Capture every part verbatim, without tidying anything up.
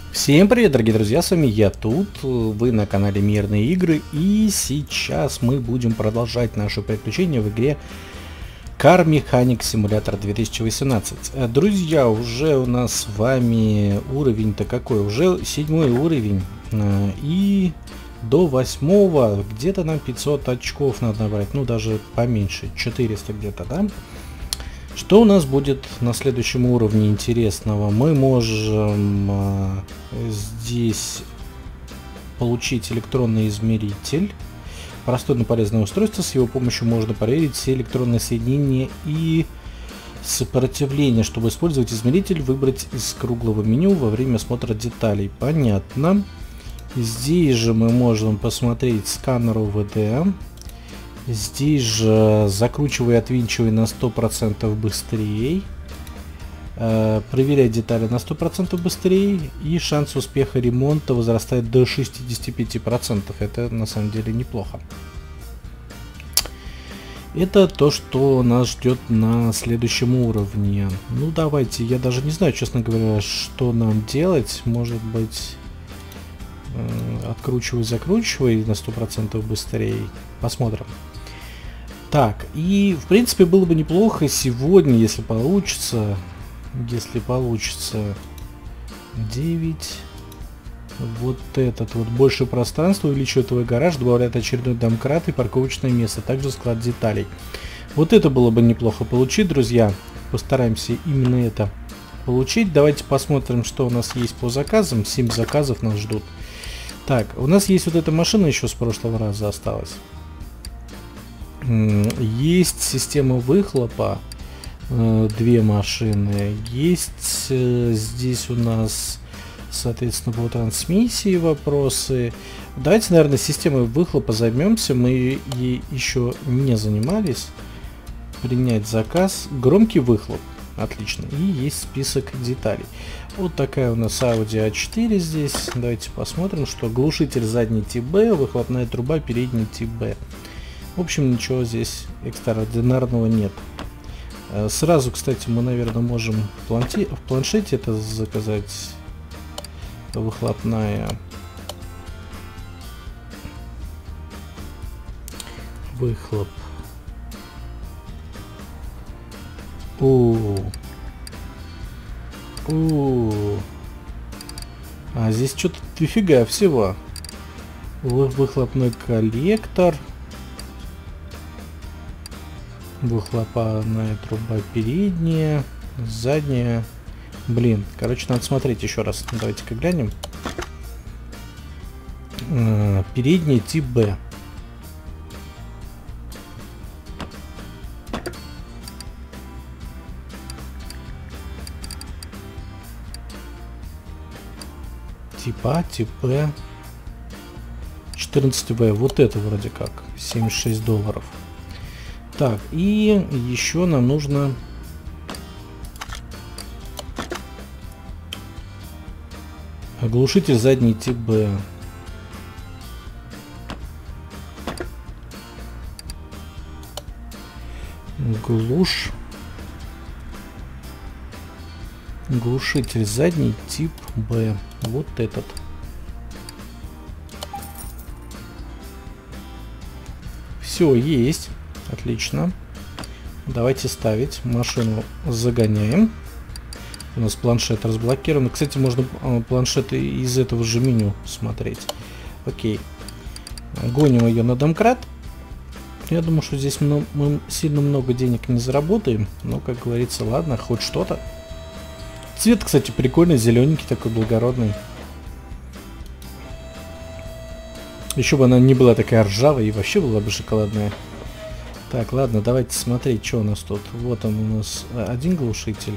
Всем привет, дорогие друзья, с вами я тут, вы на канале Мирные Игры, и сейчас мы будем продолжать наши приключения в игре Car Mechanic Simulator две тысячи восемнадцать. Друзья, уже у нас с вами уровень-то какой? Уже седьмой уровень, и до восьмого где-то нам пятьсот очков надо набрать, ну даже поменьше, четыреста где-то, да? Что у нас будет на следующем уровне интересного? Мы можем э, здесь получить электронный измеритель. Простое, но полезное устройство. С его помощью можно проверить все электронные соединения и сопротивление. Чтобы использовать измеритель, выбрать из круглого меню во время осмотра деталей. Понятно. Здесь же мы можем посмотреть сканер ОВД. Здесь же закручивай и отвинчивай на сто процентов быстрее. Э, проверяй детали на сто процентов быстрее. И шанс успеха ремонта возрастает до шестидесяти пяти процентов. Это на самом деле неплохо. Это то, что нас ждет на следующем уровне. Ну давайте, я даже не знаю, честно говоря, что нам делать. Может быть, э, откручивай, закручивай на сто процентов быстрее. Посмотрим. Так, и в принципе было бы неплохо сегодня, если получится, если получится девять, вот этот вот, больше пространства, увеличивает твой гараж, добавляет очередной домкрат и парковочное место, также склад деталей. Вот это было бы неплохо получить, друзья, постараемся именно это получить. Давайте посмотрим, что у нас есть по заказам, семь заказов нас ждут. Так, у нас есть вот эта машина еще с прошлого раза осталась. Есть система выхлопа, э, две машины. Есть э, здесь у нас, соответственно, по трансмиссии вопросы. Давайте, наверное, системой выхлопа займемся. Мы ей еще не занимались. Принять заказ. Громкий выхлоп. Отлично. И есть список деталей. Вот такая у нас Audi а четыре здесь. Давайте посмотрим, что глушитель задний Ти Би, выхлопная труба передний Ти Би. В общем, ничего здесь экстраординарного нет. Сразу, кстати, мы, наверное, можем планти... в планшете это заказать. Выхлопная. Выхлоп. О, о, а здесь что-то дофига всего. Выхлопной коллектор. Выхлопная труба передняя, задняя. Блин, короче, надо смотреть еще раз. Давайте-ка глянем. А, передняя Ти Би. Типа, типа. четырнадцать вэ. Вот это вроде как. семьдесят шесть долларов. Так, и еще нам нужно оглушитель задний Ти Би. Глуш. Глушитель задний тип Б. Вот этот. Все есть. Отлично. Давайте ставить. Машину загоняем. У нас планшет разблокирован. Кстати, можно планшеты из этого же меню смотреть. Окей. Гоним ее на домкрат. Я думаю, что здесь мы сильно много денег не заработаем. Но, как говорится, ладно, хоть что-то. Цвет, кстати, прикольный. Зелененький такой, благородный. Еще бы она не была такая ржавая и вообще была бы шоколадная. Так, ладно, давайте смотреть, что у нас тут. Вот он у нас один глушитель.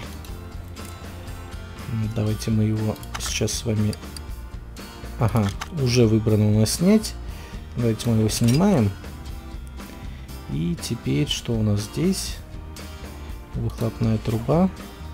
Давайте мы его сейчас с вами... Ага, уже выбрано у нас снять. Давайте мы его снимаем. И теперь что у нас здесь? Выхлопная труба.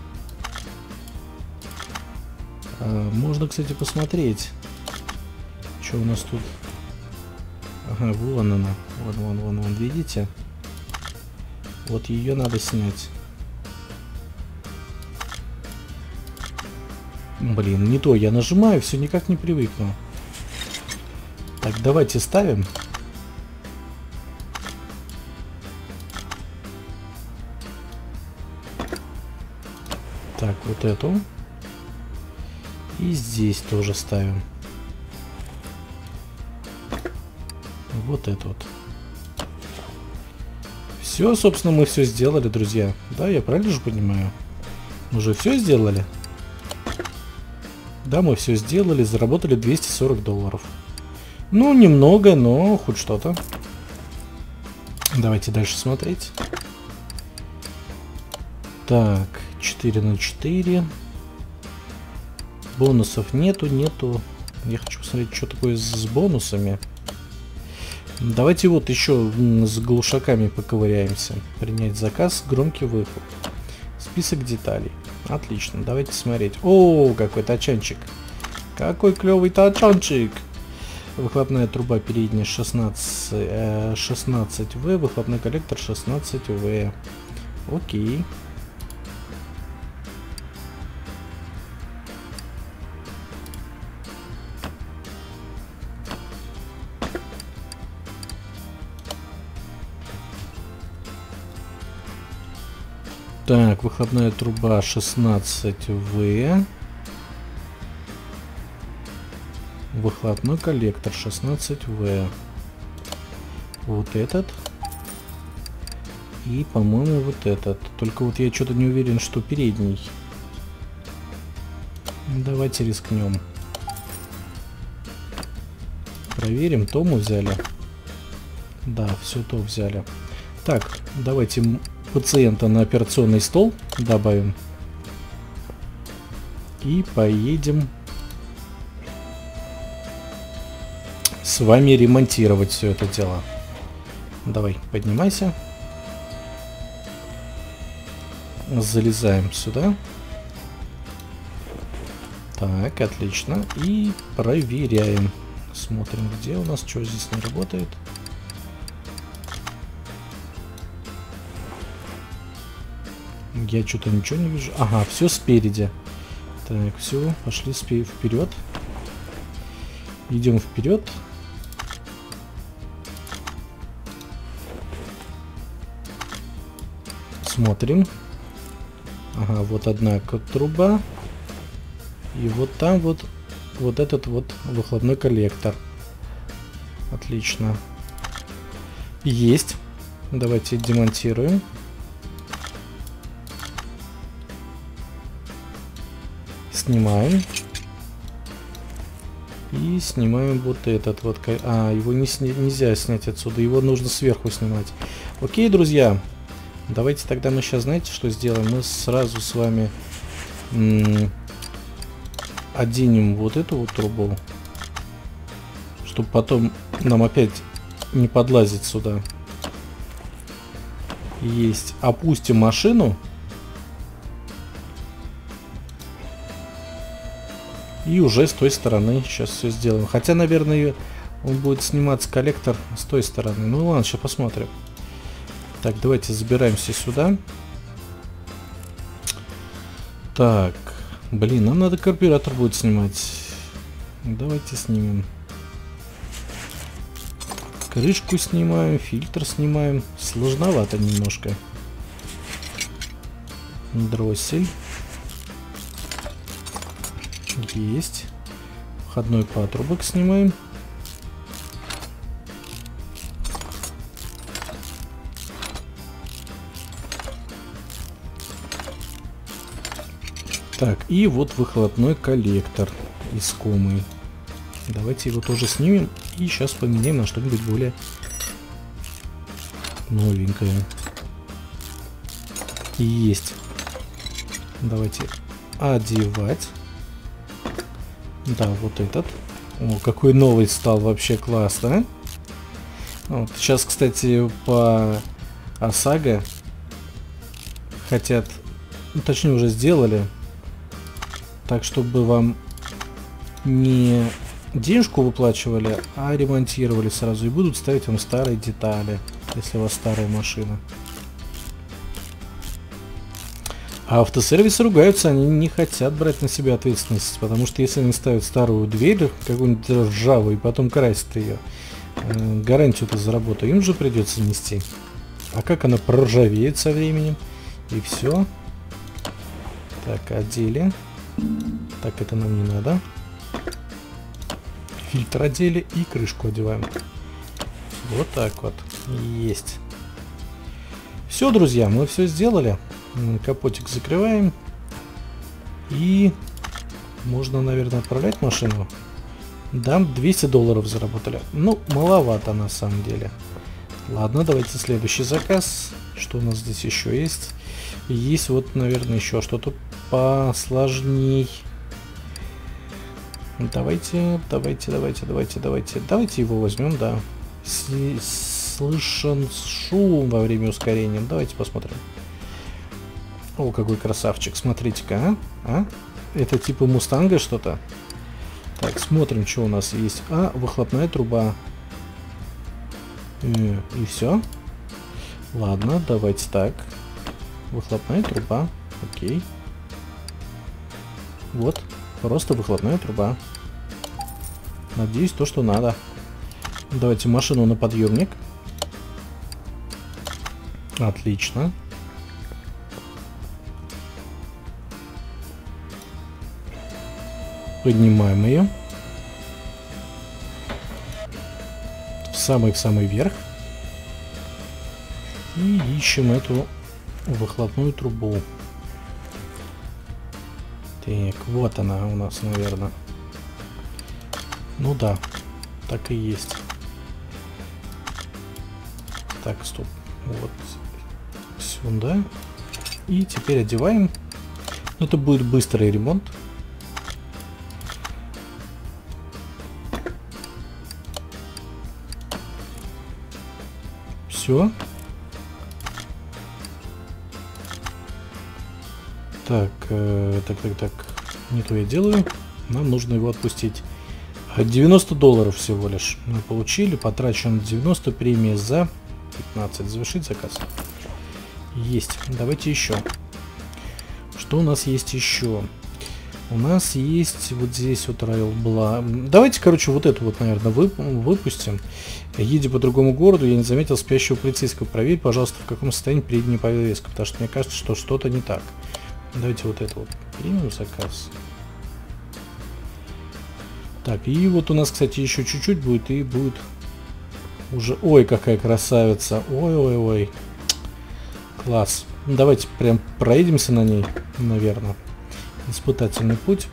А, можно, кстати, посмотреть, что у нас тут. Ага, вон она. Вон, вон, вон, вон, видите? Вот ее надо снять. Блин, не то я нажимаю, все никак не привыкну. Так, давайте ставим. Так, вот эту. И здесь тоже ставим. Вот это вот. Все, собственно, мы все сделали, друзья. Да, я правильно же понимаю? Мы уже все сделали? Да, мы все сделали, заработали двести сорок долларов. Ну, немного, но хоть что-то. Давайте дальше смотреть. Так, четыре на четыре. Бонусов нету, нету. Я хочу посмотреть, что такое с бонусами. Давайте вот еще с глушаками поковыряемся. Принять заказ, громкий выход. Список деталей. Отлично, давайте смотреть. О, какой тачанчик. Какой клевый тачанчик. Выхлопная труба передняя шестнадцать, шестнадцать вэ, выхлопной коллектор шестнадцать вэ. Окей. Так, выхлопная труба шестнадцать вэ. Выхлопной коллектор шестнадцать вэ. Вот этот. И, по-моему, вот этот. Только вот я что-то не уверен, что передний. Давайте рискнем. Проверим, то мы взяли. Да, все то взяли. Так, давайте пациента на операционный стол добавим. И поедем с вами ремонтировать все это дело. Давай, поднимайся. Залезаем сюда. Так, отлично. И проверяем. Смотрим, где у нас, что здесь не работает. Я что-то ничего не вижу. Ага, все спереди. Так, все, пошли вперед. Идем вперед. Смотрим. Ага, вот одна труба. И вот там вот вот этот вот выхлопной коллектор. Отлично. Есть. Давайте демонтируем. Снимаем. И снимаем вот этот вот. А, его не сня... нельзя снять отсюда. Его нужно сверху снимать. Окей, друзья. Давайте тогда мы сейчас, знаете, что сделаем? Мы сразу с вами оденем вот эту вот трубу, чтобы потом нам опять не подлазить сюда. Есть. Опустим машину. И уже с той стороны сейчас все сделаем. Хотя, наверное, он будет сниматься коллектор с той стороны. Ну ладно, сейчас посмотрим. Так, давайте забираемся сюда. Так, блин, нам надо карбюратор будет снимать. Давайте снимем. Крышку снимаем, фильтр снимаем. Сложновато немножко. Дроссель. Есть. Входной патрубок снимаем. Так, и вот выхлопной коллектор искомый. Давайте его тоже снимем и сейчас поменяем на что-нибудь более новенькое. Есть. Давайте одевать. Да, вот этот. О, какой новый стал, вообще классно. Вот, сейчас, кстати, по ОСАГО хотят, ну, точнее уже сделали, так чтобы вам не денежку выплачивали, а ремонтировали сразу и будут ставить вам старые детали, если у вас старая машина. А автосервисы ругаются, они не хотят брать на себя ответственность, потому что если они ставят старую дверь, какую-нибудь ржавую, и потом красят ее, э, гарантию-то за работу им же придется нести. А как она проржавеет со временем? И все. Так, одели. Так, это нам не надо. Фильтр одели и крышку одеваем. Вот так вот. Есть. Все, друзья, мы все сделали. Капотик закрываем. И можно, наверное, отправлять машину. Да, двести долларов заработали. Ну, маловато на самом деле. Ладно, давайте следующий заказ. Что у нас здесь еще есть? Есть вот, наверное, еще что-то посложней. Давайте, давайте, давайте, давайте, давайте. Давайте его возьмем, да. Слышен шум во время ускорения. Давайте посмотрим. О, какой красавчик. Смотрите-ка, а? а? Это типа мустанга что-то? Так, смотрим, что у нас есть. А, выхлопная труба. И, и все. Ладно, давайте так. Выхлопная труба. Окей. Вот. Просто выхлопная труба. Надеюсь, то, что надо. Давайте машину на подъемник. Отлично. Поднимаем ее. В самый-в самый верх. И ищем эту выхлопную трубу. Так, вот она у нас, наверное. Ну да, так и есть. Так, стоп. Вот сюда. И теперь одеваем. Это будет быстрый ремонт. Все. Так, э, так, так, так. Не то я делаю. Нам нужно его отпустить. девяносто долларов всего лишь мы получили. Потрачено девяносто, премия за пятнадцать. Завершить заказ. Есть. Давайте еще. Что у нас есть еще? У нас есть вот здесь вот Райл Бла. Давайте, короче, вот эту вот, наверное, вып выпустим. Едем по другому городу, я не заметил спящего полицейского. Проверь, пожалуйста, в каком состоянии передняя повестка, потому что мне кажется, что что-то не так. Давайте вот это вот примем заказ. Так, и вот у нас, кстати, еще чуть-чуть будет, и будет уже... Ой, какая красавица. Ой-ой-ой. Класс. Давайте прям проедемся на ней, наверное. Испытательный путь.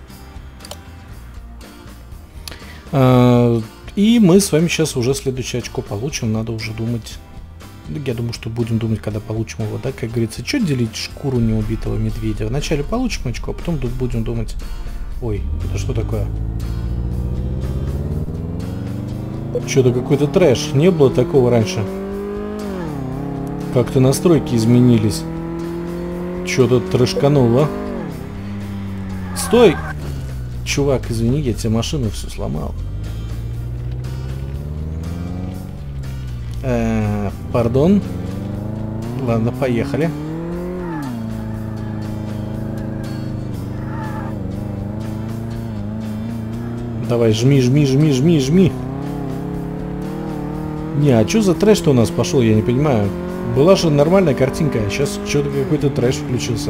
А, и мы с вами сейчас уже следующее очко получим. Надо уже думать. Я думаю, что будем думать, когда получим его, да, как говорится, что делить шкуру неубитого медведя. Вначале получим очко, а потом будем думать. Ой, это что такое? Что-то какой-то трэш. Не было такого раньше. Как-то настройки изменились. Что-то трэшкануло. Стой! Чувак, извини, я тебе машину все сломал. Э-э, пардон. Ладно, поехали. Давай, жми, жми, жми, жми, жми. Не, а что за трэш-то у нас пошел, я не понимаю. Была же нормальная картинка, а сейчас что-то какой-то трэш включился.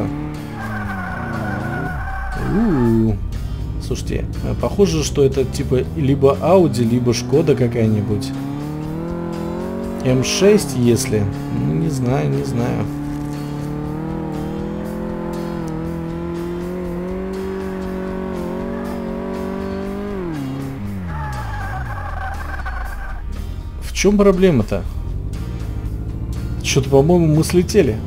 У-у-у. Слушайте, похоже, что это типа либо Audi, либо Шкода какая-нибудь. эм шесть, если. Ну, не знаю, не знаю. В чем проблема-то? Что-то, по-моему, мы слетели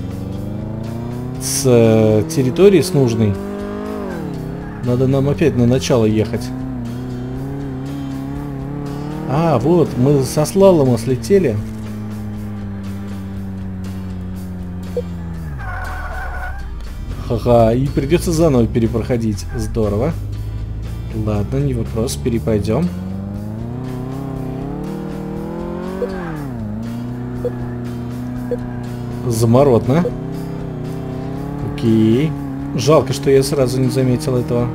с э, территории, с нужной. Надо нам опять на начало ехать. А, вот, мы со слалома слетели. Ха-ха, и придется заново перепроходить. Здорово. Ладно, не вопрос, перепойдем. Заморотно. Окей. Окей. Жалко, что я сразу не заметил этого.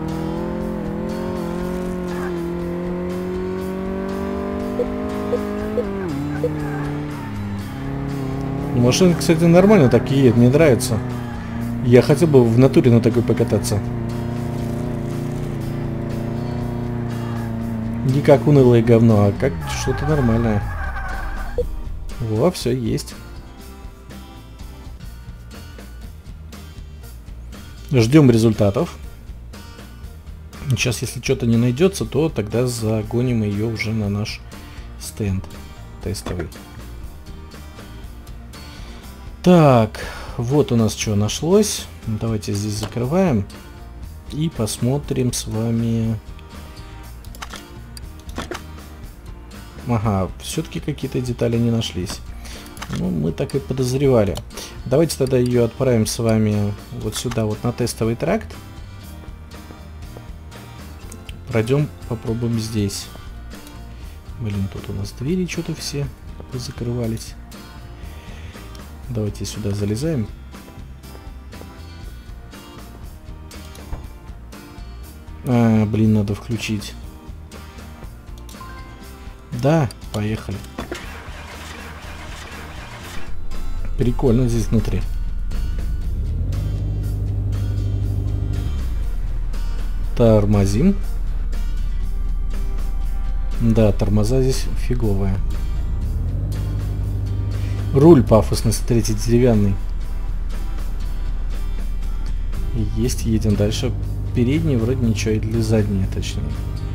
Машина, кстати, нормально так едет, мне нравится. Я хотел бы в натуре на такой покататься. Не как унылое говно, а как что-то нормальное. Во, все есть. Ждем результатов. Сейчас, если что-то не найдется, то тогда загоним ее уже на наш стенд тестовый. Так, вот у нас что нашлось. Давайте здесь закрываем и посмотрим с вами. Ага, все-таки какие-то детали не нашлись. Ну, мы так и подозревали. Давайте тогда ее отправим с вами вот сюда, вот на тестовый тракт. Пройдем, попробуем здесь. Блин, тут у нас двери что-то все закрывались. Давайте сюда залезаем. А, блин, надо включить. Да, поехали. Прикольно здесь внутри. Тормозим. Да, тормоза здесь фиговые. Руль пафосный, смотрите, деревянный. Есть, едем дальше. Передний вроде ничего, или задний, точнее.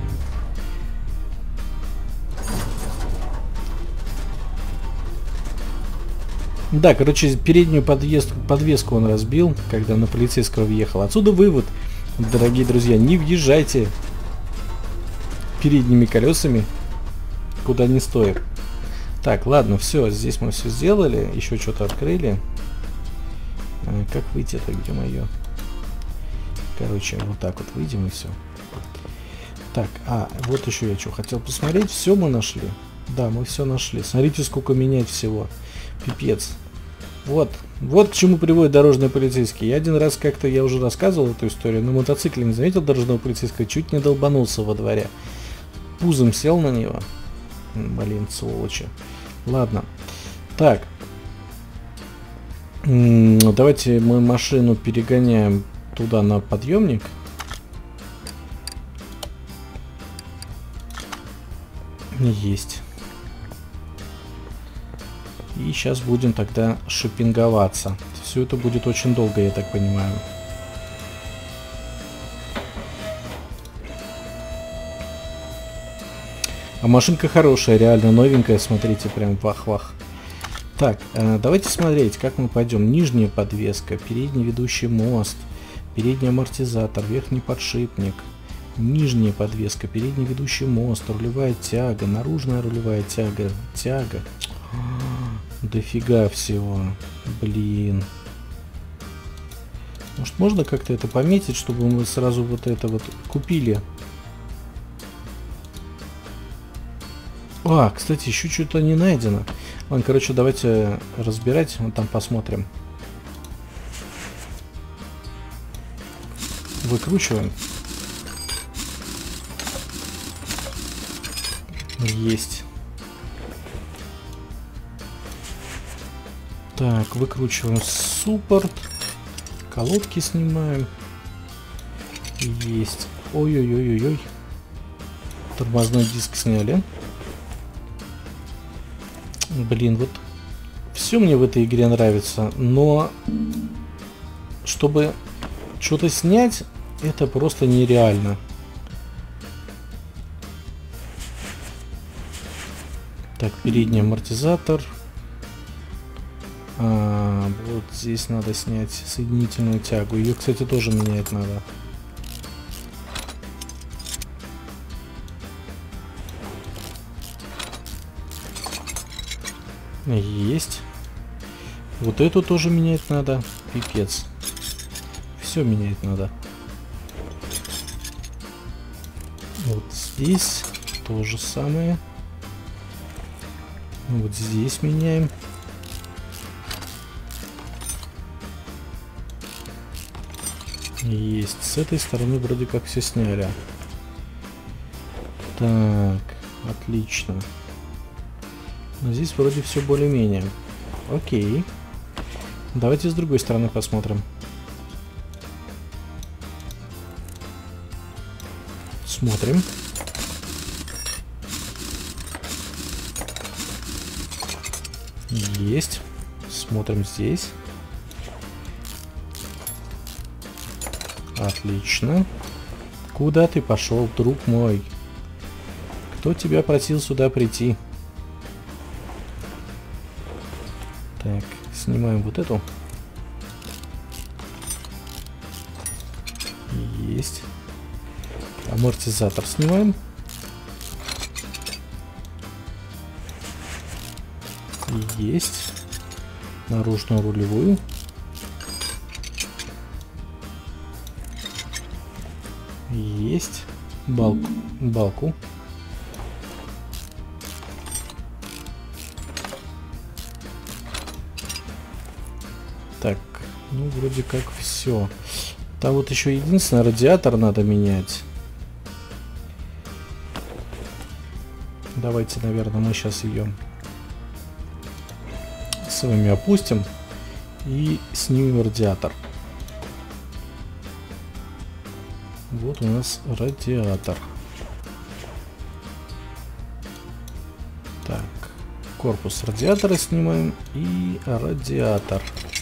Да, короче, переднюю подъезд, подвеску он разбил, когда на полицейского въехал. Отсюда вывод, дорогие друзья, не въезжайте передними колесами куда не стоит. Так, ладно, все, здесь мы все сделали, еще что-то открыли. А, как выйти-то, где мое? Короче, вот так вот выйдем и все. Так, а, вот еще я что хотел посмотреть. Все мы нашли. Да, мы все нашли. Смотрите, сколько менять всего. Пипец. Вот. Вот к чему приводят дорожные полицейские. Я один раз как-то, я уже рассказывал эту историю, на мотоцикле не заметил дорожного полицейского, чуть не долбанулся во дворе. Пузом сел на него. Блин, сволочи. Ладно. Так. Давайте мы машину перегоняем туда на подъемник. Есть. И сейчас будем тогда шопинговаться. Все это будет очень долго, я так понимаю. А машинка хорошая, реально новенькая, смотрите, прям вах-вах. Так, э, давайте смотреть, как мы пойдем. Нижняя подвеска, передний ведущий мост, передний амортизатор, верхний подшипник, нижняя подвеска, передний ведущий мост, рулевая тяга, наружная рулевая тяга, тяга. Дофига всего. Блин. Может, можно как-то это пометить, чтобы мы сразу вот это вот купили? А, кстати, еще что-то не найдено. Ладно, короче, давайте разбирать, вот там посмотрим. Выкручиваем. Есть. Так, выкручиваем суппорт. Колодки снимаем. Есть. Ой-ой-ой-ой-ой. Тормозной диск сняли. Блин, вот все мне в этой игре нравится, но чтобы что-то снять, это просто нереально. Так, передний амортизатор. А, вот здесь надо снять соединительную тягу. Ее, кстати, тоже менять надо. Есть. Вот эту тоже менять надо. Пипец. Все менять надо. Вот здесь то же самое. Вот здесь меняем. Есть. С этой стороны вроде как все сняли. Так, отлично. Но здесь вроде все более-менее. Окей. Давайте с другой стороны посмотрим. Смотрим. Есть. Смотрим здесь. Отлично. Куда ты пошел, друг мой? Кто тебя просил сюда прийти? Так, снимаем вот эту. Есть. Амортизатор снимаем. Есть. Наружную рулевую. Есть. Балку. Балку. Так, ну вроде как все. Там вот еще единственное, радиатор надо менять. Давайте, наверное, мы сейчас ее с вами опустим и снимем радиатор. Вот у нас радиатор. Так, корпус радиатора снимаем и радиатор.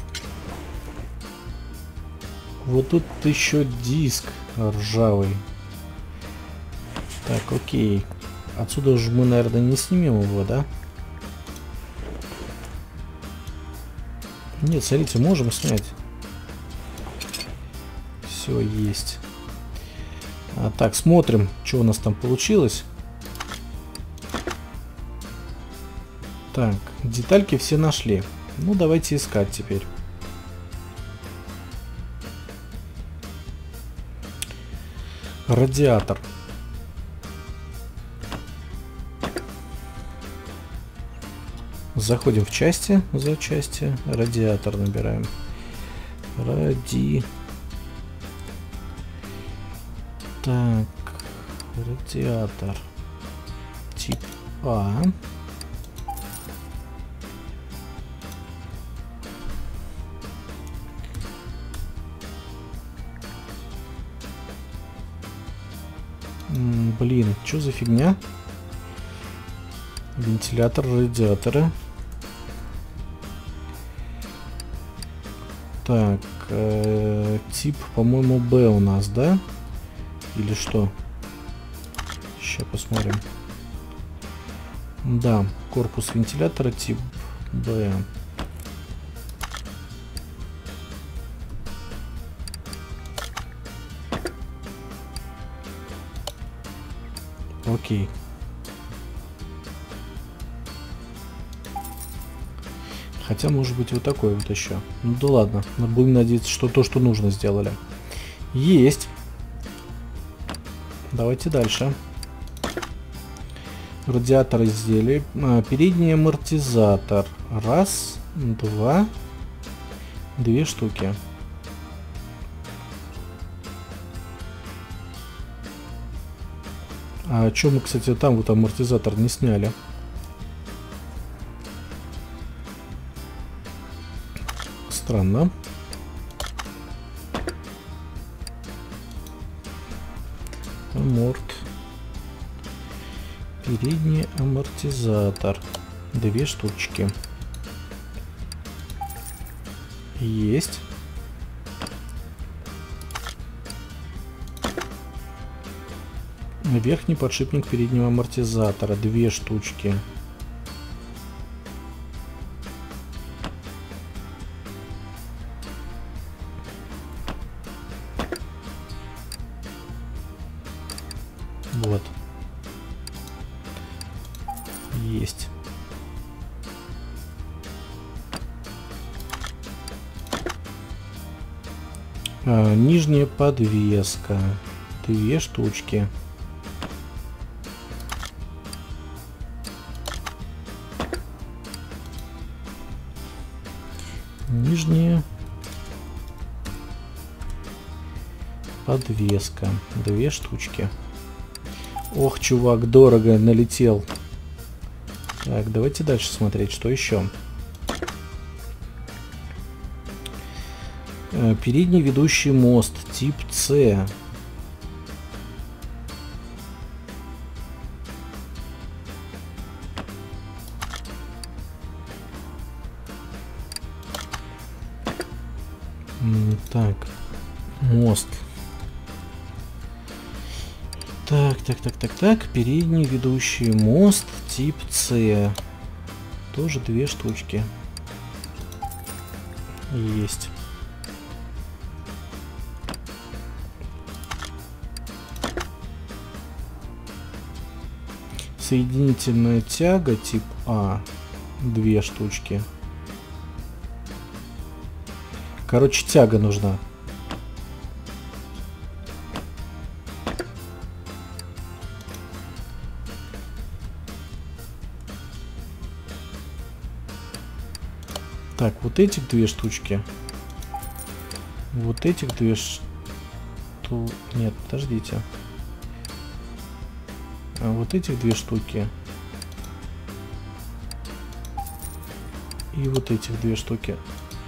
Вот тут еще диск ржавый. Так, окей. Отсюда уже мы, наверное, не снимем его, да? Нет, смотрите, можем снять. Все есть. А, так, смотрим, что у нас там получилось. Так, детальки все нашли. Ну, давайте искать теперь. Радиатор. Заходим в части, за части, радиатор набираем. Ради... Так, радиатор. Тип А. М, блин, что за фигня? Вентилятор радиатора. Так, э, тип, по-моему, Б у нас, да? Или что? Сейчас посмотрим. Да, корпус вентилятора тип Б. Окей. Хотя, может быть, вот такой вот еще. Ну да ладно. Но будем надеяться, что то, что нужно, сделали. Есть. Давайте дальше. Радиатор изделия. А, передний амортизатор. Раз, два, две штуки. А что мы, кстати, там вот амортизатор не сняли? Странно. Аморт. Передний амортизатор. Две штучки. Есть. Верхний подшипник переднего амортизатора. Две штучки. Вот. Есть. А, нижняя подвеска. Две штучки. Нижняя Подвеска. Две штучки. Ох, чувак, дорого налетел. Так, давайте дальше смотреть, что еще. Передний ведущий мост, тип С. Так, мост. Так, так, так, так, так. Передний ведущий мост, тип С. Тоже две штучки. Есть. Соединительная тяга тип А. Две штучки. Короче, тяга нужна. Так, вот этих две штучки. Вот этих две штуки. Нет, подождите. А вот этих две штуки. И вот этих две штуки.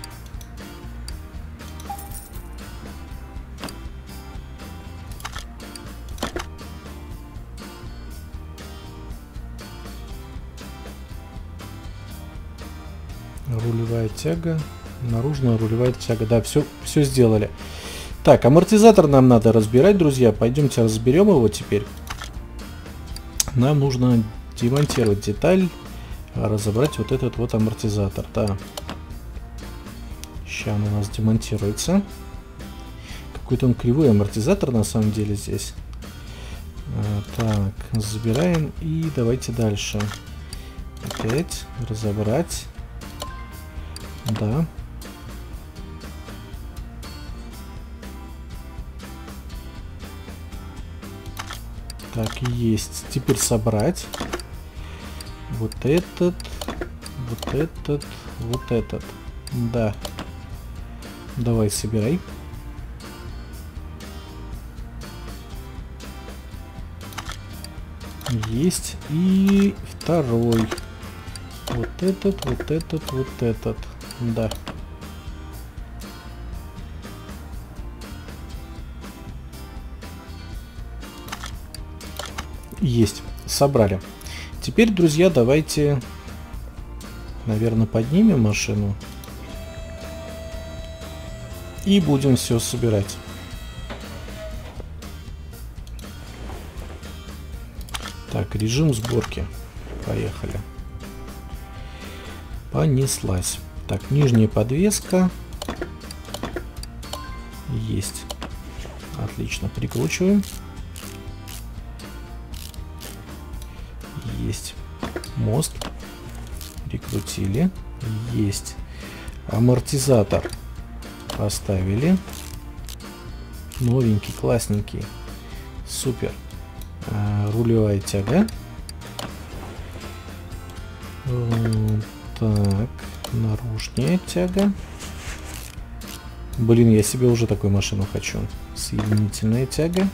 Рулевая тяга. Наружная рулевая тяга. Да, все, все сделали. Так, амортизатор нам надо разбирать, друзья. Пойдемте разберем его теперь. Нам нужно демонтировать деталь, разобрать вот этот вот амортизатор. Да. Сейчас он у нас демонтируется. Какой-то он кривой амортизатор на самом деле здесь. А, так, забираем и давайте дальше. Опять разобрать. Да. Так, есть. Теперь собрать. Вот этот. Вот этот. Вот этот. Да. Давай, собирай. Есть. И второй. Вот этот, вот этот, вот этот. Да. Есть. Собрали. Теперь, друзья, давайте, наверное, поднимем машину. И будем все собирать. Так, режим сборки. Поехали. Понеслась. Так, нижняя подвеска. Есть. Отлично. Прикручиваем. Есть. Мост. Прикрутили. Есть. Амортизатор. Поставили. Новенький, классненький. Супер. А, рулевая тяга. Так. Наружная тяга. Блин, я себе уже такую машину хочу. Соединительная тяга.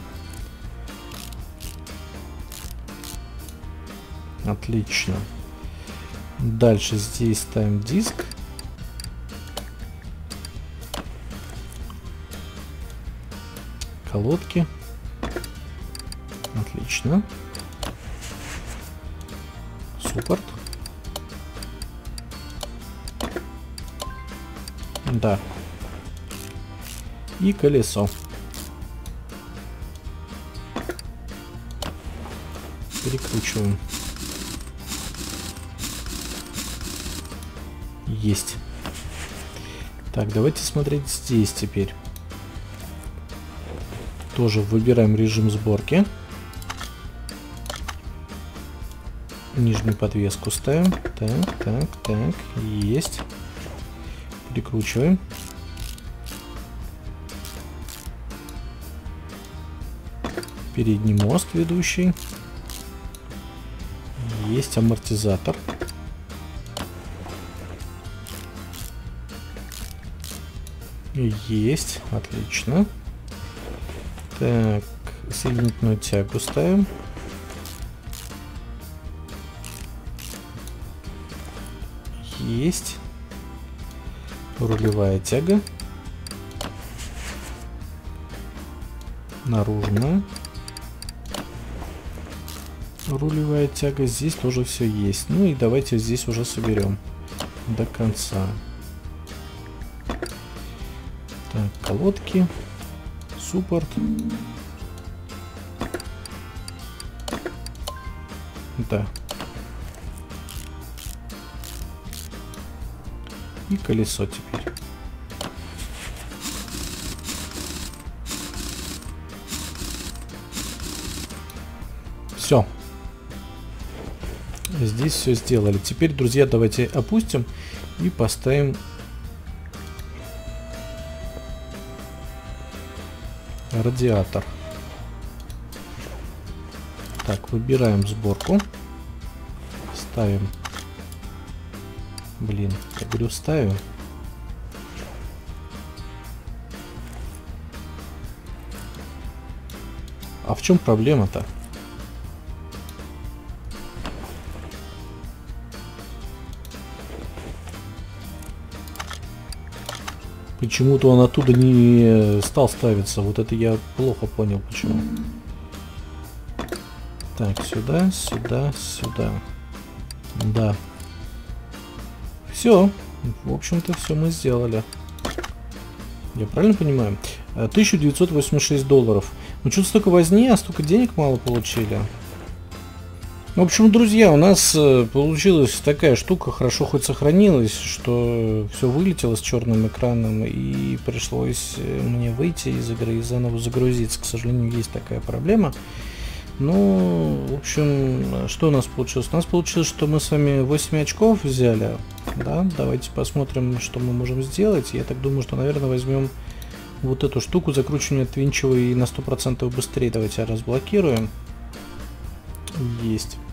Отлично. Дальше здесь ставим диск. Колодки. Отлично. Суппорт. Да. И колесо. Перекручиваем. Есть. Так, давайте смотреть здесь теперь. Тоже выбираем режим сборки. Нижнюю подвеску ставим. Так, так, так. Есть. Прикручиваем. Передний мост ведущий. Есть амортизатор. Есть. Отлично. Так, соединительную тягу ставим. Есть. Рулевая тяга. Наружная. Рулевая тяга. Здесь тоже все есть. Ну и давайте здесь уже соберем до конца. Так, колодки. Суппорт. Да. И колесо теперь. Все. Здесь все сделали. Теперь, друзья, давайте опустим и поставим радиатор. Так, выбираем сборку. Ставим. Блин, я говорю, ставим. А в чем проблема-то? Почему-то он оттуда не стал ставиться. Вот это я плохо понял, почему. Так, сюда, сюда, сюда. Да. Все. В общем-то, все мы сделали. Я правильно понимаю? тысяча девятьсот восемьдесят шесть долларов. Ну, что-то столько возни, а столько денег мало получили. В общем, друзья, у нас получилась такая штука, хорошо хоть сохранилась, что все вылетело с черным экраном, и пришлось мне выйти из игры и заново загрузиться. К сожалению, есть такая проблема. Ну, в общем, что у нас получилось? У нас получилось, что мы с вами восемь очков взяли. Да, давайте посмотрим, что мы можем сделать. Я так думаю, что, наверное, возьмем вот эту штуку, закручивание отвинчиваю и на сто процентов быстрее. Давайте разблокируем. Есть.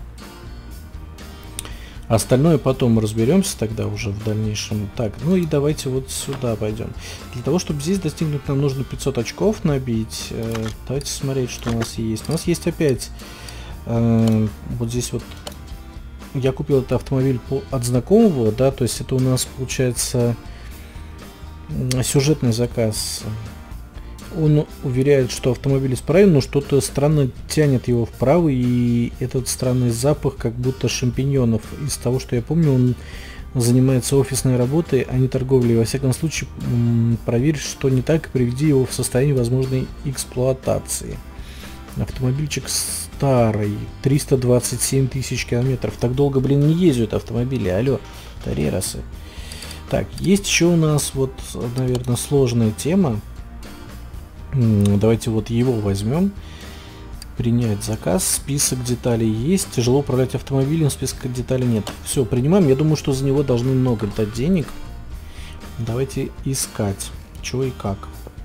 Остальное потом разберемся тогда уже в дальнейшем. Так, ну и давайте вот сюда пойдем. Для того, чтобы здесь достигнуть, нам нужно пятьсот очков набить. Э, давайте смотреть, что у нас есть. У нас есть опять э, вот здесь вот. Я купил этот автомобиль по, от знакомого, да, то есть это у нас получается сюжетный заказ. Он уверяет, что автомобиль исправен, но что-то странно тянет его вправо, и этот странный запах как будто шампиньонов. Из того, что я помню, он занимается офисной работой, а не торговлей. Во всяком случае, проверь, что не так, и приведи его в состояние возможной эксплуатации. Автомобильчик старый, триста двадцать семь тысяч километров. Так долго, блин, не ездят автомобили. Алло, тарерасы. Так, есть еще у нас вот, наверное, сложная тема. Давайте вот его возьмем. Принять заказ. Список деталей есть. Тяжело управлять автомобилем. Списка деталей нет. Все, принимаем. Я думаю, что за него должны много дать денег. Давайте искать. Чего и как.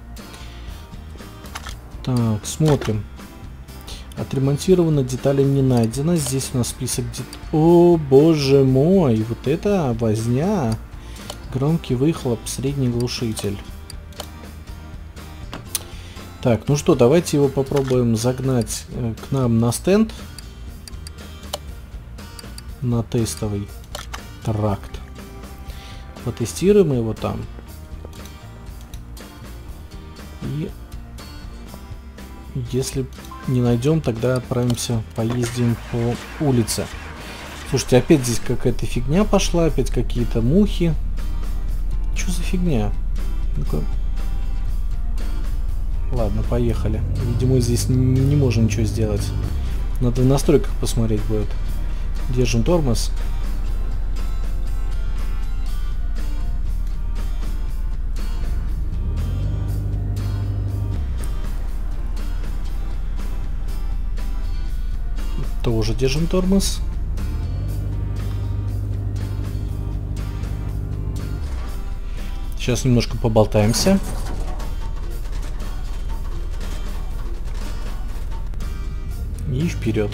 Так, смотрим. Отремонтировано, детали не найдено. Здесь у нас список деталей. О, боже мой. Вот это возня. Громкий выхлоп, средний глушитель. Так, ну что, давайте его попробуем загнать э, к нам на стенд. На тестовый тракт. Потестируем его там. И если не найдем, тогда отправимся, поездим по улице. Слушайте, опять здесь какая-то фигня пошла, опять какие-то мухи. Что за фигня? Ну-ка. Ладно, поехали. Видимо, здесь не можем ничего сделать. Надо в настройках посмотреть будет. Держим тормоз. Тоже держим тормоз. Сейчас немножко поболтаемся. И вперед.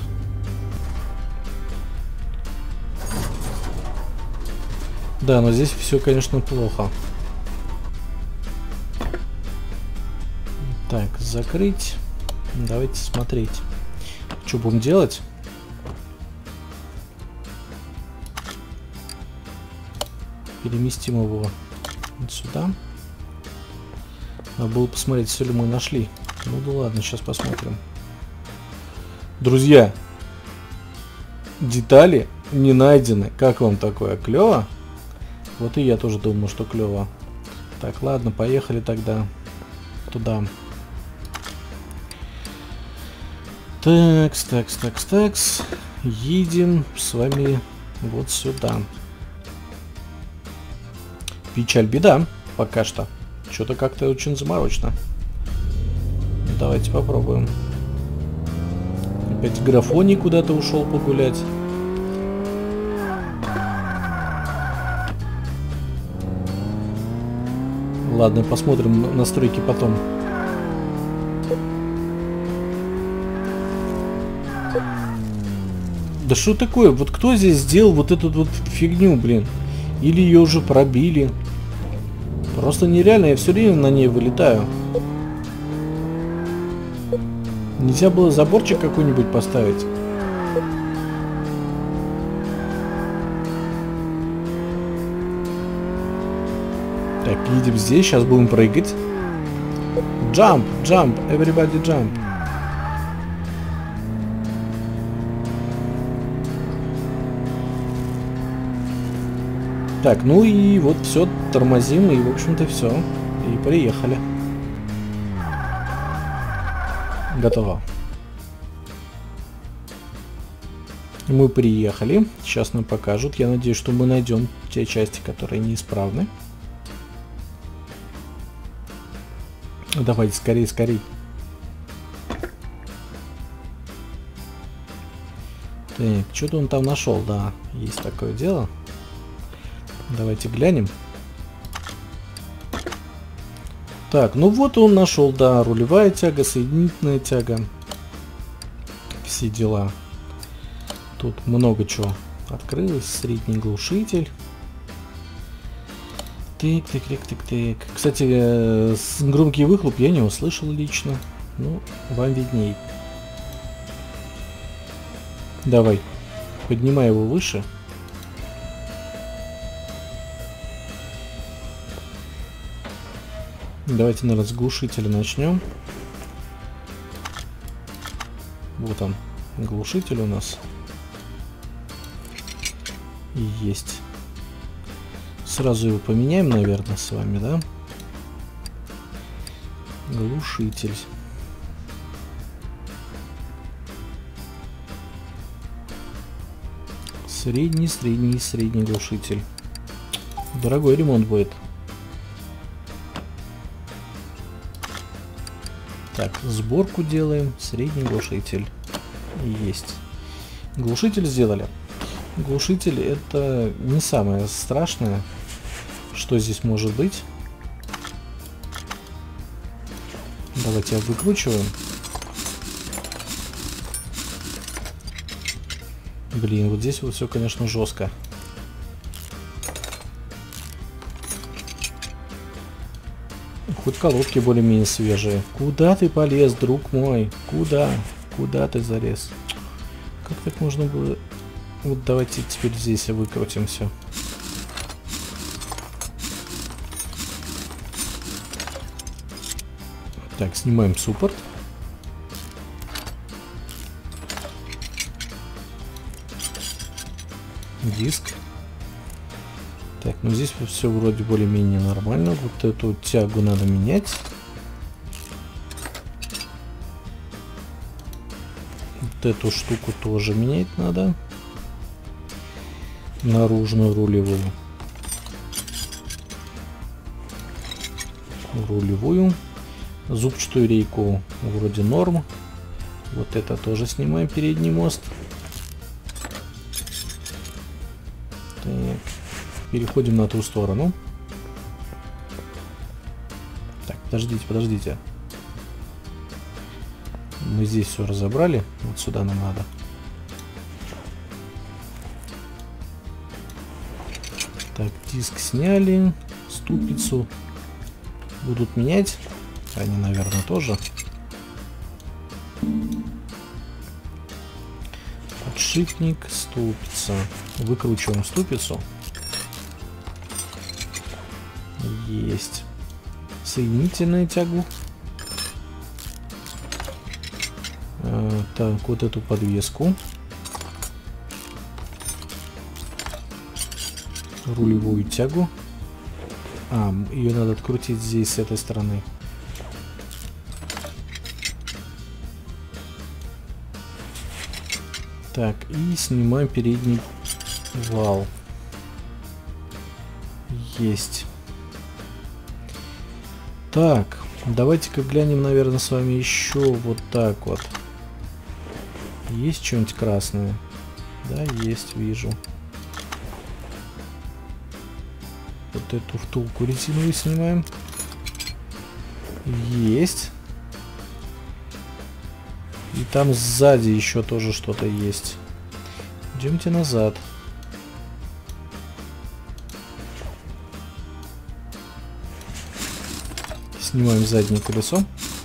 Да, но здесь все, конечно, плохо. Так, закрыть. Давайте смотреть. Что будем делать? Переместим его вот сюда. Надо было посмотреть, все ли мы нашли. Ну да ладно, сейчас посмотрим. Друзья, детали не найдены. Как вам такое? Клево? Вот и я тоже думаю, что клево. Так, ладно, поехали тогда туда. Такс, такс, такс, такс. Едем с вами вот сюда. Печаль, беда. Пока что. Что-то как-то очень заморочно. Давайте попробуем. Опять графоний куда-то ушел погулять. Ладно, посмотрим настройки потом. Да что такое? Вот кто здесь сделал вот эту вот фигню, блин? Или ее уже пробили? Просто нереально, я все время на ней вылетаю. Нельзя было заборчик какой-нибудь поставить? Так, едем здесь, сейчас будем прыгать. Jump, jump, everybody jump. Так, ну и вот все, тормозим, и в общем-то все. И приехали. Готово. Мы приехали. Сейчас нам покажут. Я надеюсь, что мы найдем те части, которые неисправны. Давайте скорее, скорее. Так, что-то он там нашел, да, есть такое дело. Давайте глянем. Так, ну вот он нашел, да, рулевая тяга, соединительная тяга. Все дела. Тут много чего открылось. Средний глушитель. Тык, тык, тык, тык, тык. Кстати, э, громкий выхлоп я не услышал лично. Ну, вам видней. Давай, поднимай его выше. Давайте, наверное, с глушителя начнем. Вот он, глушитель у нас. Есть. Сразу его поменяем, наверное, с вами, да? Глушитель. Средний, средний, средний глушитель. Дорогой ремонт будет. Так, сборку делаем. Средний глушитель. Есть. Глушитель сделали. Глушитель — это не самое страшное, что здесь может быть. Давайте выкручиваем. Блин, вот здесь вот все, конечно, жестко. Хоть колодки более-менее свежие. Куда ты полез, друг мой? Куда? Куда ты залез? Как так можно было... Вот давайте теперь здесь выкрутим все. Так, снимаем суппорт. Диск. Так, ну здесь все вроде более-менее нормально. Вот эту тягу надо менять. Вот эту штуку тоже менять надо. Наружную рулевую. Рулевую. Зубчатую рейку вроде норм. Вот это тоже снимаем, передний мост. Так. Переходим на ту сторону. Так, подождите, подождите. Мы здесь все разобрали. Вот сюда нам надо. Так, диск сняли. Ступицу будут менять. Они, наверное, тоже. Подшипник, ступица. Выкручиваем ступицу. Есть. Соединительную тягу. А, так, вот эту подвеску. Рулевую тягу. А, ее надо открутить здесь, с этой стороны. Так, и снимаем передний вал. Есть. Так, давайте-ка глянем, наверное, с вами еще вот так вот. Есть что-нибудь красное? Да, есть, вижу. Вот эту втулку резиновую снимаем. Есть. И там сзади еще тоже что-то есть. Идемте назад. Снимаем заднее колесо.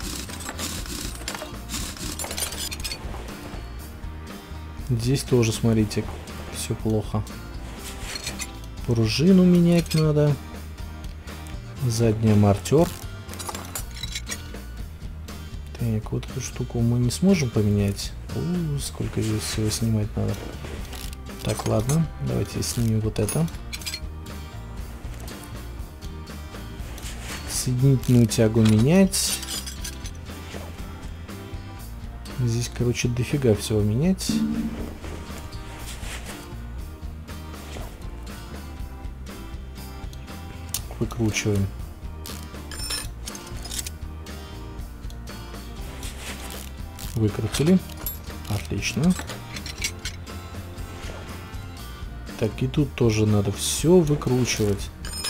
Здесь тоже, смотрите, все плохо. Пружину менять надо. Задний амортер. Так, вот эту штуку мы не сможем поменять. У, сколько здесь всего снимать надо. Так, ладно, давайте снимем вот это. Соединительную тягу менять. Здесь, короче, дофига всего менять. Выкручиваем. Выкрутили. Отлично. Так, и тут тоже надо все выкручивать.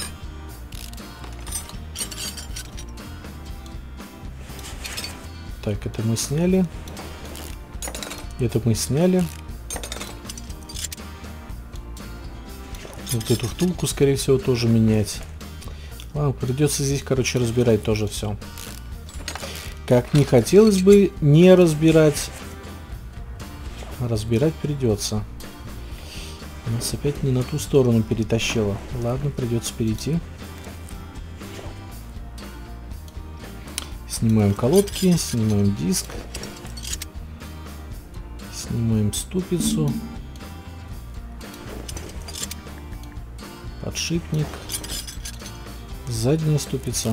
Так, это мы сняли. Это мы сняли. Вот эту втулку, скорее всего, тоже менять. Ладно, придется здесь, короче, разбирать тоже все. Как не хотелось бы не разбирать. Разбирать придется. Нас опять не на ту сторону перетащило. Ладно, придется перейти. Снимаем колодки, снимаем диск. Снимаем ступицу. Подшипник. Задняя ступица.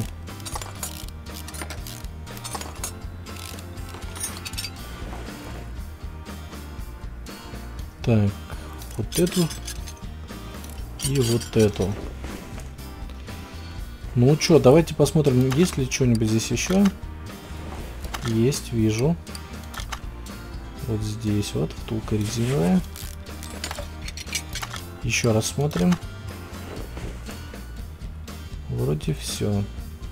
Так, вот эту и вот эту. Ну что, давайте посмотрим, есть ли что-нибудь здесь еще. Есть, вижу. Вот здесь вот втулка резиновая. Еще раз смотрим. Вроде все.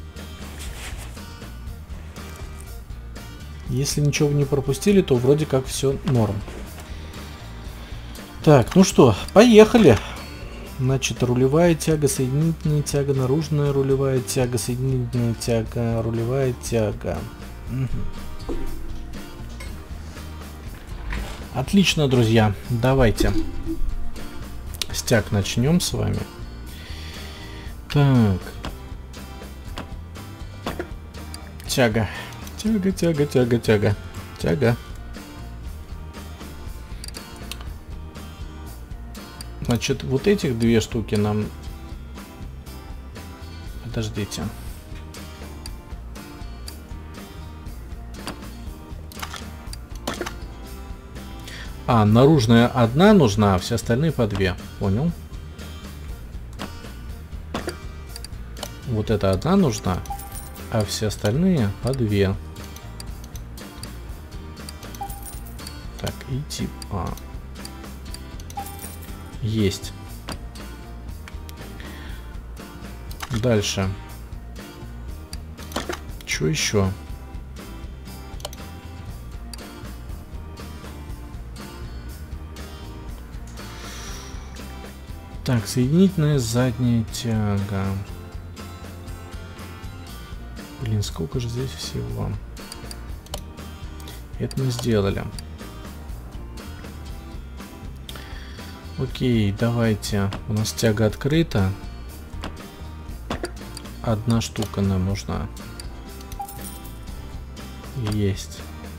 Если ничего не пропустили, то вроде как все норм. Так, ну что, поехали. Значит, рулевая тяга, соединительная тяга, наружная рулевая тяга, соединительная тяга, рулевая тяга. Угу. Отлично, друзья. Давайте с тяг начнем с вами. Так. Тяга. Тяга, тяга, тяга, тяга. Тяга. Значит, вот этих две штуки нам... Подождите. А, наружная одна нужна, а все остальные по две. Понял. Вот эта одна нужна, а все остальные по две. Так, и тип А. Есть. Дальше. Что еще? Так, соединительная задняя тяга. Блин, сколько же здесь всего? Это мы сделали. Окей, давайте. У нас тяга открыта. Одна штука нам нужна. Есть.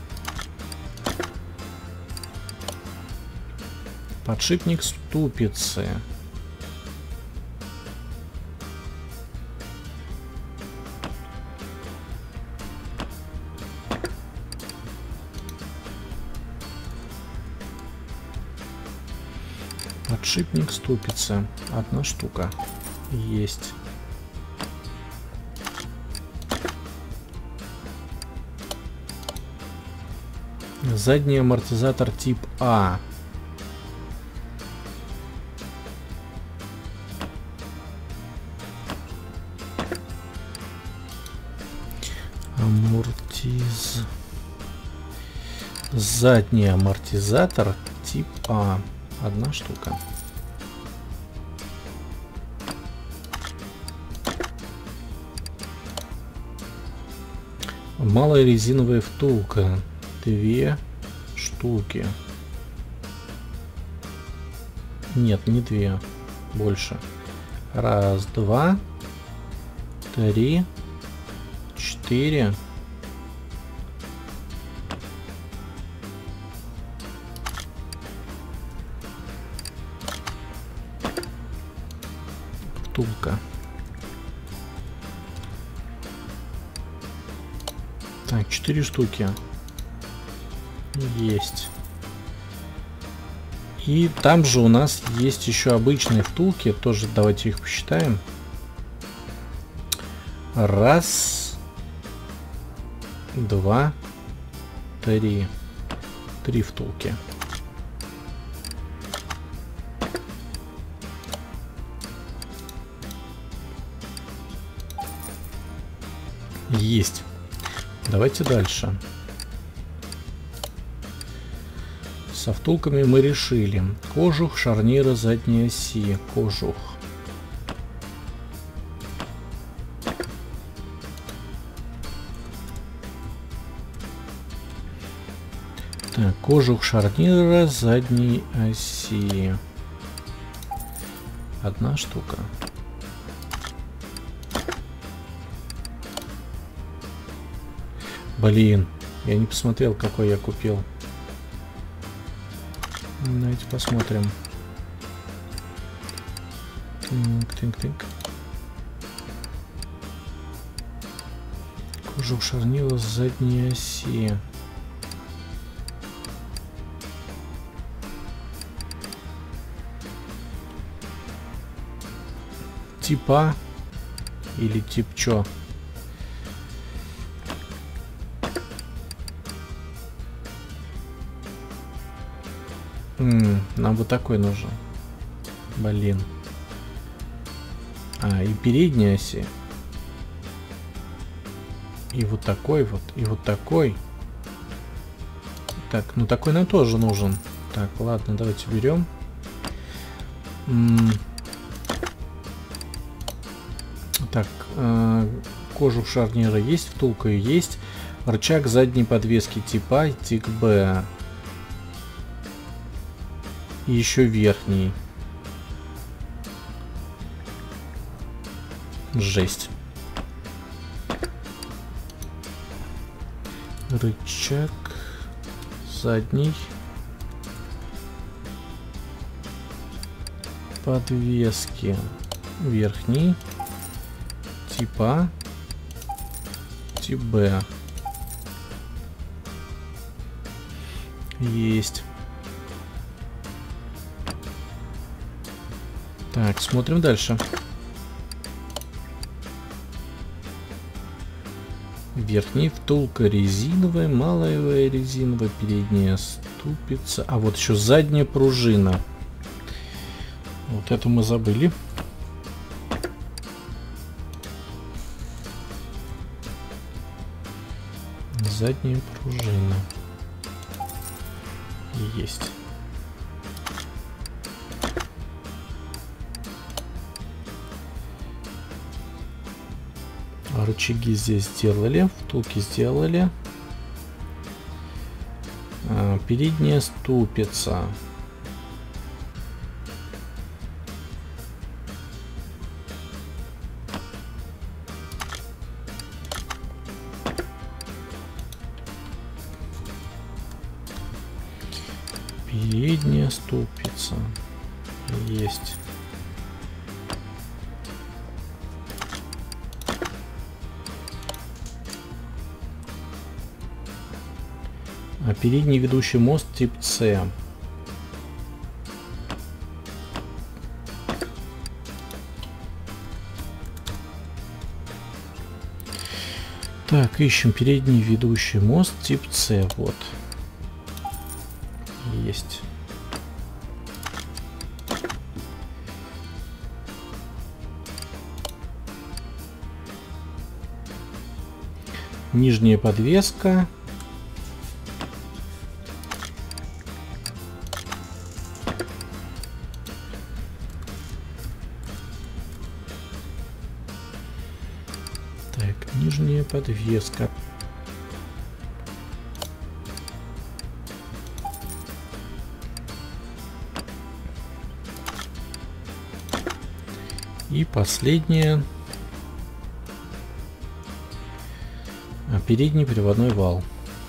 Подшипник ступицы. Подшипник ступицы. Одна штука. Есть. Задний амортизатор тип А. Амортиз... Задний амортизатор тип А. Одна штука. Малая резиновая втулка. Две штуки. Нет, не две. Больше. Раз, два, три, четыре. Втулка. Так, четыре штуки. Есть. И там же у нас есть еще обычные втулки. Тоже давайте их посчитаем. Раз, два, три. Три втулки. Есть. Давайте дальше. Со втулками мы решили. Кожух шарнира задней оси. Кожух. Так, кожух шарнира задней оси. Одна штука. Блин, я не посмотрел, какой я купил. Давайте посмотрим. Тынк-тынк-тынк. Кожух шарнира задней оси. Типа или тип чё? М-м, нам вот такой нужен. Блин. А, и передняя оси. И вот такой вот, и вот такой. Так, ну такой нам тоже нужен. Так, ладно, давайте берем. М-м. Так, э, кожух шарнира есть, втулка есть. Рычаг задней подвески типа тип Б. И еще верхний. Жесть. Рычаг задней подвески. Верхний. Типа тип Б. Есть. Так, смотрим дальше. Верхний втулка резиновая, малая резиновая, передняя ступица. А вот еще задняя пружина. Вот это мы забыли. Задняя пружина. Есть. Рычаги здесь сделали, втулки сделали. передняя ступица. Передняя ступица. Есть. А передний ведущий мост тип С. Так, ищем передний ведущий мост тип С. Вот. Есть. Нижняя подвеска. Так, нижняя подвеска. И последнее. Передний приводной вал.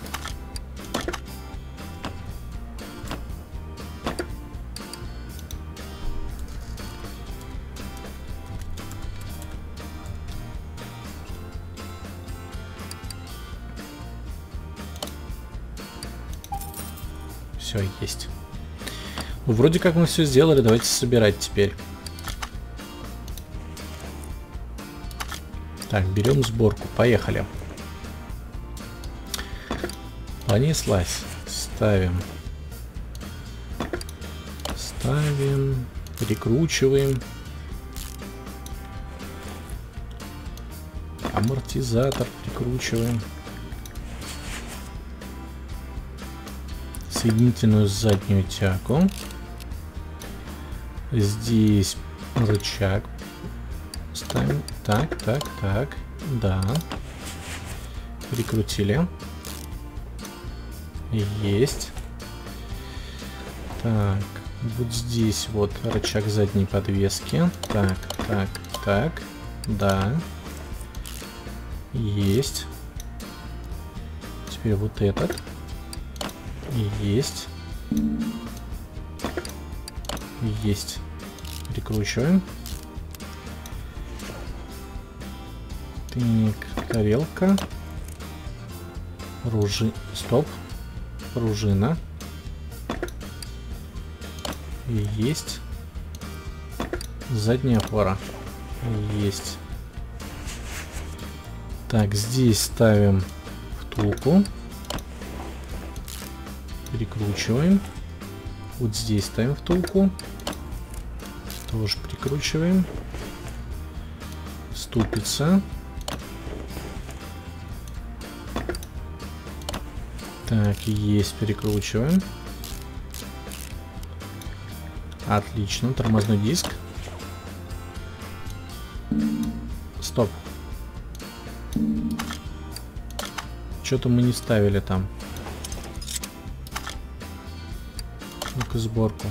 Все есть. Ну, вроде как мы все сделали. Давайте собирать теперь. Так, берем сборку. Поехали. Понеслась. Ставим. Ставим. Прикручиваем. Амортизатор прикручиваем. Соединительную заднюю тягу. Здесь рычаг. Ставим. Так, так, так. Да. Прикрутили. Есть. Так, вот здесь вот рычаг задней подвески. Так, так, так. Да. Есть. Теперь вот этот. Есть. Есть. Прикручиваем. Так, тарелка. Ружи... Стоп. Пружина. Есть. Задняя опора. Есть. Так, здесь ставим втулку. Прикручиваем. Вот здесь ставим втулку. Тоже прикручиваем. Ступица. Так, есть, перекручиваем. Отлично, тормозной диск. Стоп. Что-то мы не ставили там. Ну-ка, сборку.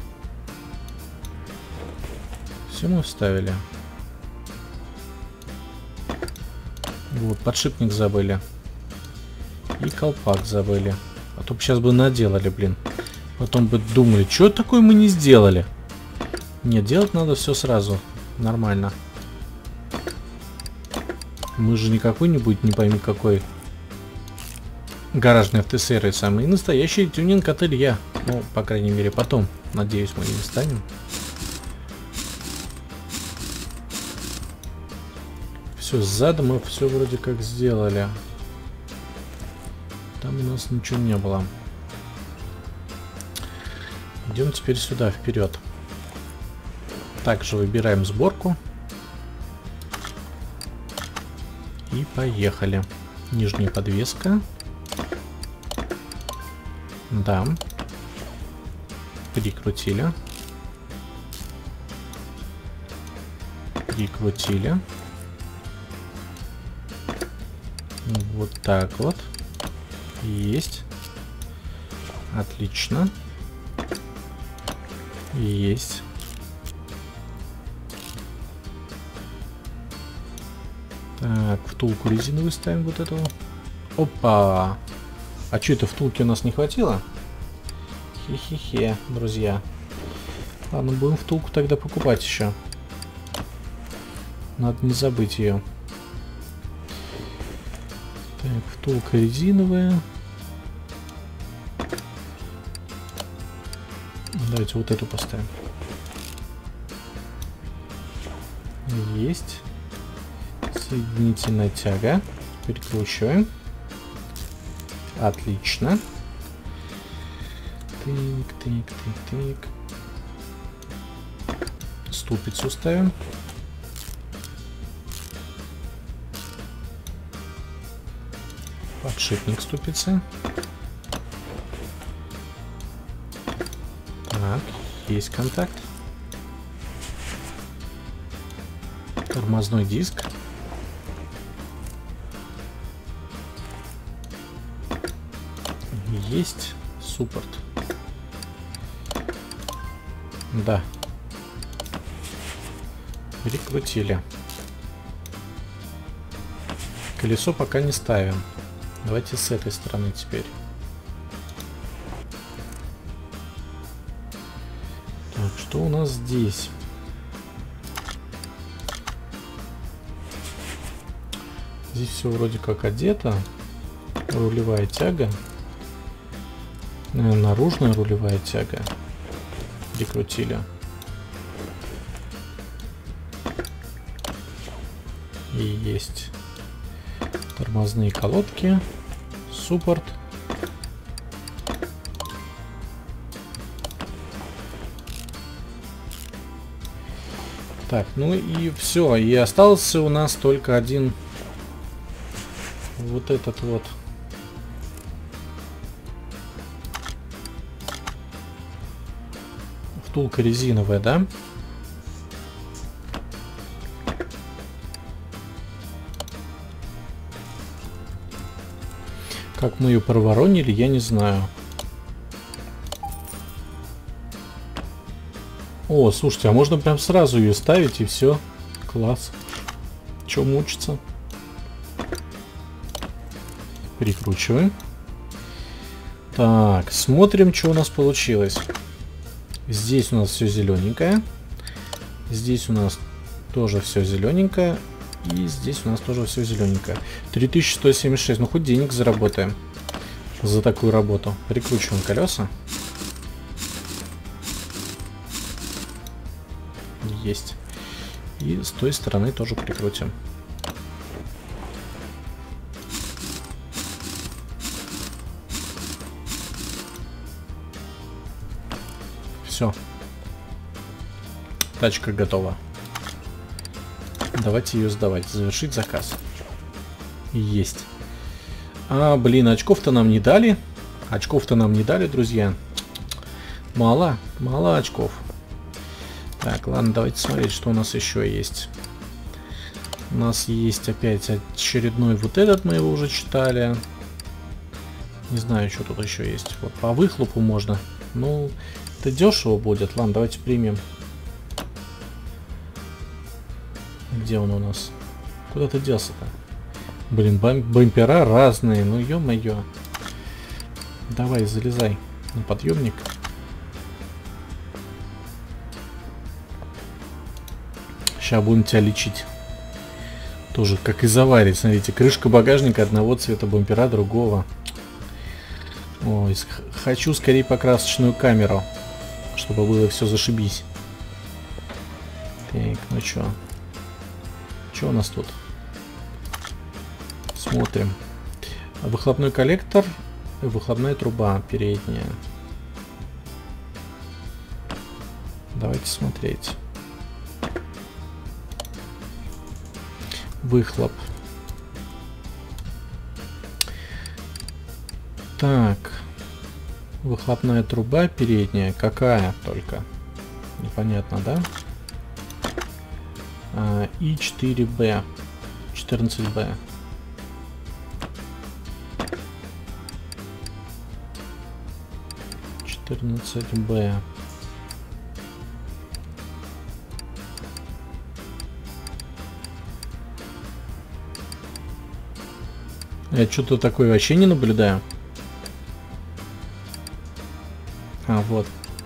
Все мы вставили. Вот, подшипник забыли. И колпак забыли. А то бы сейчас бы наделали, блин. Потом бы думали, что такое мы не сделали. Нет, делать надо все сразу. Нормально. Мы же не какой-нибудь, не пойми какой, гаражный автосервис, а мы настоящий тюнинг-ателье. Ну, по крайней мере, потом. Надеюсь, мы не станем. Все, сзади мы все вроде как сделали. Там у нас ничего не было. Идем теперь сюда, вперед. Также выбираем сборку. И поехали. Нижняя подвеска. Да. Прикрутили. Прикрутили. Вот так вот. Есть. Отлично. Есть. Так, втулку резиновую ставим вот этого. Опа! А что это втулки у нас не хватило? Хе-хе-хе, друзья. Ладно, будем втулку тогда покупать еще. Надо не забыть ее. Так, втулка резиновая. Давайте вот эту поставим. Есть. Соединительная тяга. Перекручиваем. Отлично. Тык, тык, тык, тык. Ступицу ставим. Подшипник ступицы. Так, есть контакт. Тормозной диск. Есть суппорт. Да. Прикрутили. Колесо пока не ставим. Давайте с этой стороны теперь. Так, что у нас здесь? Здесь все вроде как одето. Рулевая тяга. Наружная рулевая тяга. Прикрутили. И есть тормозные колодки. Суппорт. Так, ну и все. И остался у нас только один вот этот вот втулка резиновая, да? Как мы ее проворонили, я не знаю. О, слушайте, а можно прям сразу ее ставить и все. Класс. Че мучиться? Прикручиваем. Так, смотрим, что у нас получилось. Здесь у нас все зелененькое. Здесь у нас тоже все зелененькое. И здесь у нас тоже все зелененькое. три тысячи сто семьдесят шесть. Ну, хоть денег заработаем за такую работу. Прикручиваем колеса. Есть. И с той стороны тоже прикрутим. Все. Тачка готова. Давайте ее сдавать. Завершить заказ. Есть. А, блин, очков-то нам не дали. Очков-то нам не дали, друзья. Мало. Мало очков. Так, ладно, давайте смотреть, что у нас еще есть. У нас есть опять очередной вот этот, мы его уже читали. Не знаю, что тут еще есть. Вот по выхлопу можно. Ну, это дешево будет. Ладно, давайте примем. Где он у нас? Куда ты делся-то? Блин, бам бампера разные. Ну, ё-моё. Давай, залезай на подъемник. Сейчас будем тебя лечить. Тоже как из аварии. Смотрите, крышка багажника одного цвета, бампера другого. Ой, хочу скорее покрасочную камеру, чтобы было все зашибись. Так, ну чё? Что у нас тут? Смотрим. Выхлопной коллектор, выхлопная труба передняя. Давайте смотреть. Выхлоп. Так. Выхлопная труба передняя. Какая только? Непонятно, да? А, И четыре Б. четырнадцать Б. четырнадцать бэ. Я что-то такое вообще не наблюдаю. А, вот.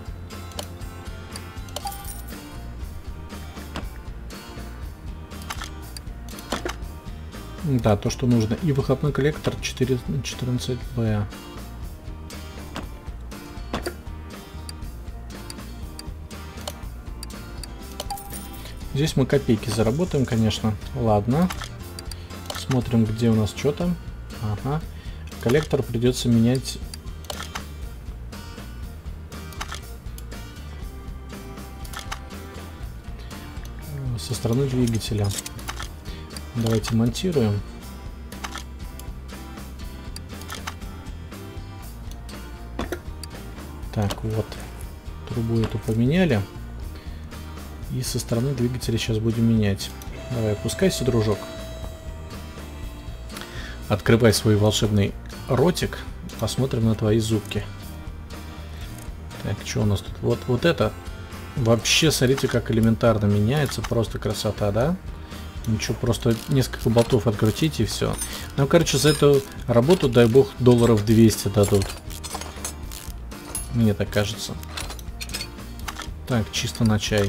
Да, то, что нужно. И выхлопной коллектор четырнадцать бэ. Здесь мы копейки заработаем, конечно. Ладно. Смотрим, где у нас что там. Ага. Коллектор придется менять. Со стороны двигателя. Давайте монтируем. Так, вот. Трубу эту поменяли. И со стороны двигателя сейчас будем менять. Давай, опускайся, дружок. Открывай свой волшебный ротик. Посмотрим на твои зубки. Так, что у нас тут? Вот, вот это. Вообще, смотрите, как элементарно меняется. Просто красота, да? Ничего, просто несколько болтов открутить и все. Ну, короче, за эту работу, дай бог, долларов двести дадут. Мне так кажется. Так, чисто на чай.